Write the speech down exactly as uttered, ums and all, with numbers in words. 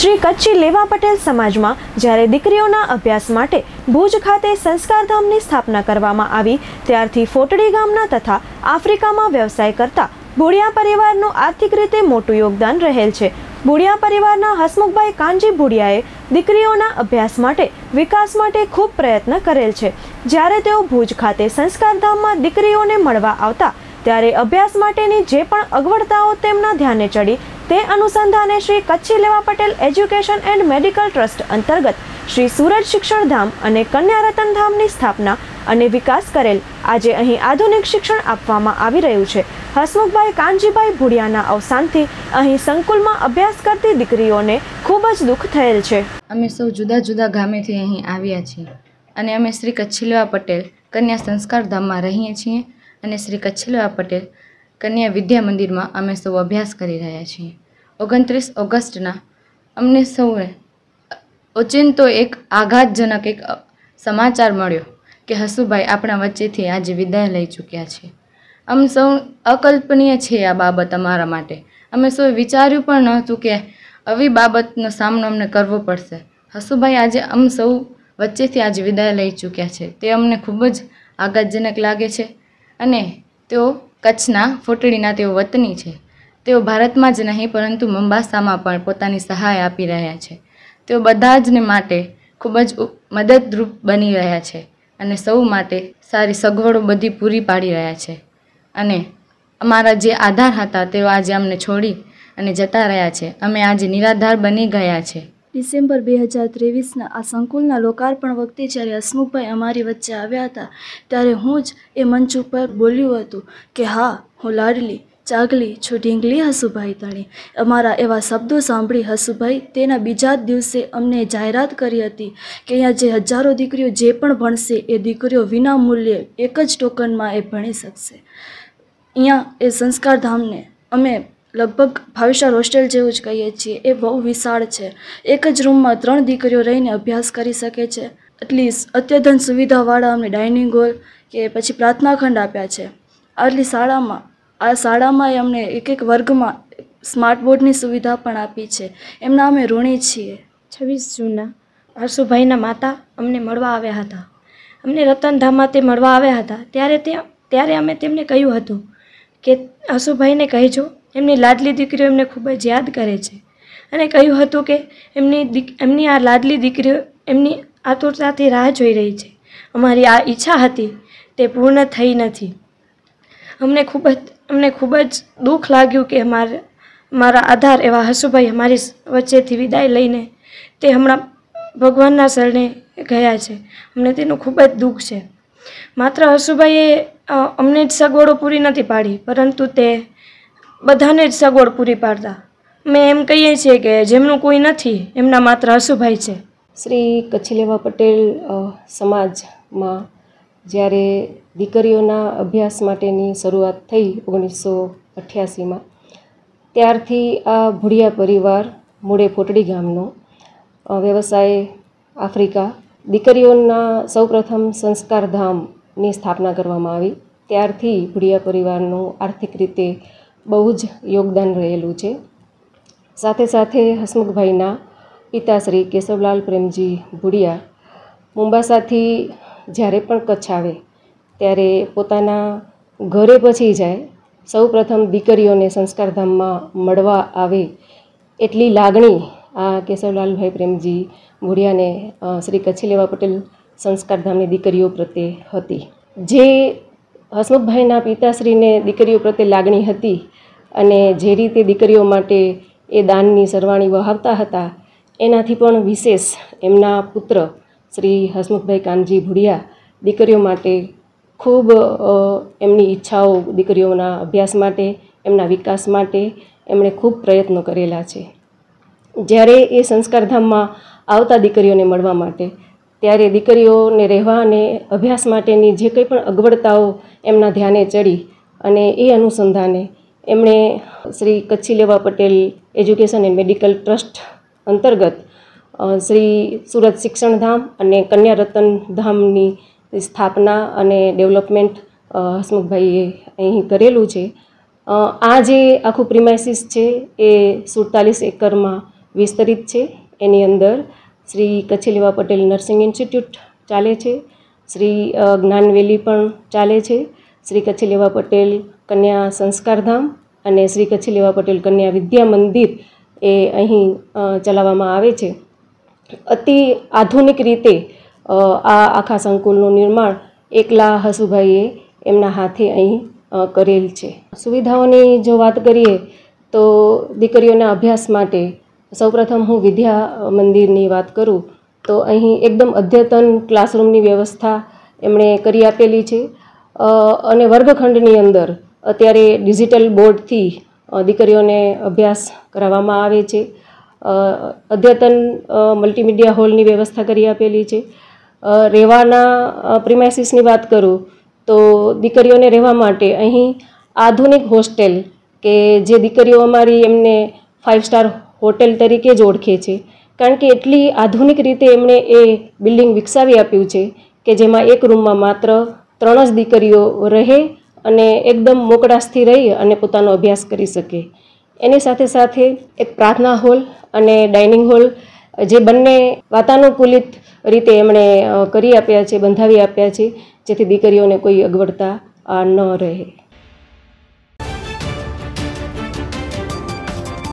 શ્રી કચ્છી લેવા પટેલ સમાજમાં જ્યારે દીકરીઓના અભ્યાસ માટે ભુજ ખાતે સંસ્કારધામની સ્થાપના કરવામાં આવી ત્યારથી ફોટડી ગામના તથા આફ્રિકામાં વ્યવસાય કરતા ભુડિયા પરિવારનું આર્થિક રીતે મોટું યોગદાન રહેલ છે। ભુડિયા પરિવારના હસમુખભાઈ કાનજી ભુડિયાએ દીકરીઓના અભ્યાસ માટે વિકાસ માટે ખૂબ પ્રયત્ન કરેલ છે। જ્યારે તેઓ ભુજ ખાતે સંસ્કારધામમાં દીકરીઓને મળવા આવતા ત્યારે અભ્યાસ માટેની જે પણ અગવડતાઓ તેમના ધ્યાને ચડી તે અનુસંધાને Shri Kutchi Leva Patel education and medical trust અંતર્ગત શ્રી સુરજ શિક્ષણ ધામ અને કન્યા રતન ધામની સ્થાપના અને વિકાસ કરેલ। આજે અહીં આધુનિક શિક્ષણ આપવામાં આવી રહ્યું છે। હસમુખભાઈ કાનજીભાઈ ભુડિયાના અવસાનથી અહીં સંકુલમાં અભ્યાસ કરતી દીકરીઓને ખૂબ જ દુઃખ થયેલ છે। અમે સૌ જુદા જુદા ગામેથી અહીં આવ્યા છીએ અને અમે શ્રી કચ્છી લેવા પટેલ કન્યા સંસ્કાર ધામમાં રહીએ છીએ અને શ્રી કચ્છી લેવા પટેલ કન્યા વિદ્યા મંદિરમાં અમે સૌ અભ્યાસ કરી રહ્યા છીએ। ઓગણત્રીસ ઓગસ્ટના અમને સૌને ઓચિંતો એક આઘાતજનક એક સમાચાર મળ્યો કે હસુભાઈ આપણા વચ્ચેથી આજે વિદાય લઈ ચૂક્યા છે। અમ સૌ અકલ્પનીય છે આ બાબત અમારા માટે। અમે સૌએ વિચાર્યું પણ નહોતું કે આવી બાબતનો સામનો અમને કરવો પડશે। હસુભાઈ આજે અમ સૌ વચ્ચેથી આજે વિદાય લઈ ચૂક્યા છે તે અમને ખૂબ જ આઘાતજનક લાગે છે અને તેઓ કચ્છના ફોટડીના તેઓ વતની છે। તેઓ ભારતમાં જ નહીં પરંતુ મોમ્બાસામાં પણ પોતાની સહાય આપી રહ્યા છે। તેઓ બધા જને માટે ખૂબ જ મદદરૂપ બની રહ્યા છે અને સૌ માટે સારી સગવડો બધી પૂરી પાડી રહ્યા છે અને અમારા જે આધાર હતા તેઓ આજે અમને છોડી અને જતા રહ્યા છે। અમે આજે નિરાધાર બની ગયા છે। ડિસેમ્બર બે હજાર ત્રેવીસના આ સંકુલના લોકાર્પણ વખતે જ્યારે હસમુખભાઈ અમારી વચ્ચે આવ્યા હતા ત્યારે હું જ એ મંચ ઉપર બોલ્યું હતું કે હા હું લાડલી ચાગલી છું ઢીંગલી હસુભાઈ તણી। અમારા એવા શબ્દો સાંભળી હસુભાઈ તેના બીજા જ દિવસે અમને જાહેરાત કરી હતી કે અહીંયા જે હજારો દીકરીઓ જે પણ ભણશે એ દીકરીઓ વિના મૂલ્યે એક જ ટોકનમાં એ ભણી શકશે। અહીંયા એ સંસ્કારધામને અમે લગભગ ફાઇવ સ્ટાર હોસ્ટેલ જેવું જ કહીએ છીએ। એ બહુ વિશાળ છે। એક જ રૂમમાં ત્રણ દીકરીઓ રહીને અભ્યાસ કરી શકે છે। એટલી અત્યધન સુવિધાવાળા અમને ડાઇનિંગ હોલ કે પછી પ્રાર્થના ખંડ આપ્યા છે। આટલી શાળામાં આ શાળામાં અમને એક એક વર્ગમાં સ્માર્ટ બોર્ડની સુવિધા પણ આપી છે। એમના અમે ઋણી છીએ। છવ્વીસ જૂનના હસુભાઈના માતા અમને મળવા આવ્યા હતા। અમને રતનધામમાં તે મળવા આવ્યા હતા ત્યારે તે ત્યારે અમે તેમને કહ્યું હતું કે હસુભાઈને કહેજો એમની લાડલી દીકરીઓ એમને ખૂબ જ યાદ કરે છે અને કહ્યું હતું કે એમની દીક એમની આ લાડલી દીકરીઓ એમની આતુરતાથી રાહ જોઈ રહી છે। અમારી આ ઈચ્છા હતી તે પૂર્ણ થઈ નથી। અમને ખૂબ જ અમને ખૂબ જ દુઃખ લાગ્યું કે અમારે મારા આધાર એવા હસુભાઈ અમારી વચ્ચેથી વિદાય લઈને તે હમણાં ભગવાનના શરણે ગયા છે। અમને તેનું ખૂબ જ દુઃખ છે। માત્ર હસુભાઈએ અમને જ સગવડો પૂરી નથી પાડી પરંતુ તે બધાને જ સગવડ પૂરી પાડતા। મેં એમ કહીએ છીએ કે જેમનું કોઈ નથી એમના માત્ર હસુભાઈ છે। શ્રી કચ્છી લેવા પટેલ સમાજમાં જ્યારે દીકરીઓના અભ્યાસ માટેની શરૂઆત થઈ ઓગણીસો અઠ્યાસીમાં ત્યારથી આ ભુડિયા પરિવાર મૂળે ફોટડી ગામનો વ્યવસાય આફ્રિકા દીકરીઓના સૌપ્રથમ સંસ્કારધામની સ્થાપના કરવામાં આવી ત્યારથી ભુડિયા પરિવારનું આર્થિક રીતે બહુ જ યોગદાન રહેલું છે। સાથે સાથે હસમુખભાઈના પિતાશ્રી કેશવલાલ પ્રેમજી ભુડિયા મોમ્બાસાથી જ્યારે પણ કચ્છ આવે ત્યારે પોતાના ઘરે પછી જાય સૌ પ્રથમ દીકરીઓને સંસ્કારધામમાં મળવા આવે એટલી લાગણી આ કેશવલાલભાઈ પ્રેમજી ભુડિયાને શ્રી કચ્છી લેવા પટેલ સંસ્કારધામની દીકરીઓ પ્રત્યે હતી। જે હસમુખભાઈના પિતાશ્રીને દીકરીઓ પ્રત્યે લાગણી હતી અને જે રીતે દીકરીઓ માટે એ દાનની સરવાણી વહાવતા હતા એનાથી પણ વિશેષ એમના પુત્ર શ્રી હસમુખભાઈ કાનજી ભુડિયા દીકરીઓ માટે ખૂબ એમની ઈચ્છાઓ દીકરીઓના અભ્યાસ માટે એમના વિકાસ માટે એમણે ખૂબ પ્રયત્નો કરેલા છે। જ્યારે એ સંસ્કારધામમાં આવતા દીકરીઓને મળવા માટે ત્યારે દીકરીઓને રહેવા અને અભ્યાસ માટેની જે કંઈ પણ અગવડતાઓ એમના ધ્યાને ચડી અને એ અનુસંધાને એમણે Shri Kutchi Leva Patel education and medical trust અંતર્ગત શ્રી સુરત શિક્ષણ ધામ અને કન્યા રતન ધામની સ્થાપના અને ડેવલપમેન્ટ હસમુખભાઈએ અહીં કરેલું છે। આ જે આખું પ્રિમાઇસીસ છે એ સુડતાલીસ એકરમાં વિસ્તરિત છે. એની અંદર શ્રી કચ્છલેવા પટેલ નર્સિંગ ઇન્સ્ટિટ્યૂટ ચાલે છે, શ્રી જ્ઞાનવેલી પણ ચાલે છે, શ્રી કચ્છલેવા પટેલ કન્યા સંસ્કારધામ અને શ્રી કચ્છલેવા પટેલ કન્યા વિદ્યા મંદિર એ અહીં ચલાવવામાં આવે છે. અતિ આધુનિક રીતે આ આખા સંકુલનું નિર્માણ એકલા હસુભાઈએ એમના હાથે અહીં કરેલ છે. સુવિધાઓની જો વાત કરીએ તો દીકરીઓના અભ્યાસ માટે સૌપ્રથમ હું વિદ્યા મંદિરની વાત કરું તો અહીં એકદમ અદ્યતન ક્લાસરૂમની વ્યવસ્થા એમણે કરી આપેલી છે અને વર્ગખંડની અંદર અત્યારે ડિજિટલ બોર્ડથી દીકરીઓને અભ્યાસ કરાવવામાં આવે છે. અદ્યતન મલ્ટીમીડિયા હોલની વ્યવસ્થા કરી આપેલી છે. રહેવાના પ્રિમાઇસીસની વાત કરું તો દીકરીઓને રહેવા માટે અહીં આધુનિક હોસ્ટેલ કે જે દીકરીઓ અમારી એમને ફાઇવ સ્ટાર હોટેલ તરીકે જ ઓળખે છે, કારણ કે એટલી આધુનિક રીતે એમણે એ બિલ્ડિંગ વિકસાવી આપ્યું છે કે જેમાં એક રૂમમાં માત્ર ત્રણ જ દીકરીઓ રહે અને એકદમ મોકળાશથી રહી અને પોતાનો અભ્યાસ કરી શકે. એની સાથે સાથે એક પ્રાર્થના હોલ અને ડાઇનિંગ હોલ જે બંને વાતાનુકૂલિત રીતે એમણે કરી આપ્યા છે, બંધાવી આપ્યા છે, જેથી દીકરીઓને કોઈ અગવડતા ન રહે.